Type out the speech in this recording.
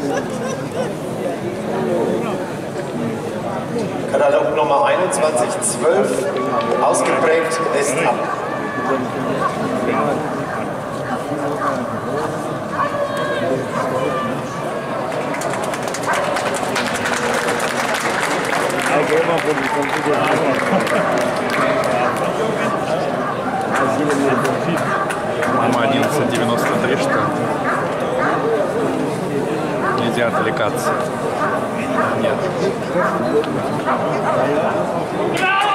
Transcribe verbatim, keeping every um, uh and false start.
Katalog Nummer einundzwanzig zwölf, ausgeprägt, lässt ab. Мама одиннадцать девяносто три, что ли? Нельзя отвлекаться. Нет.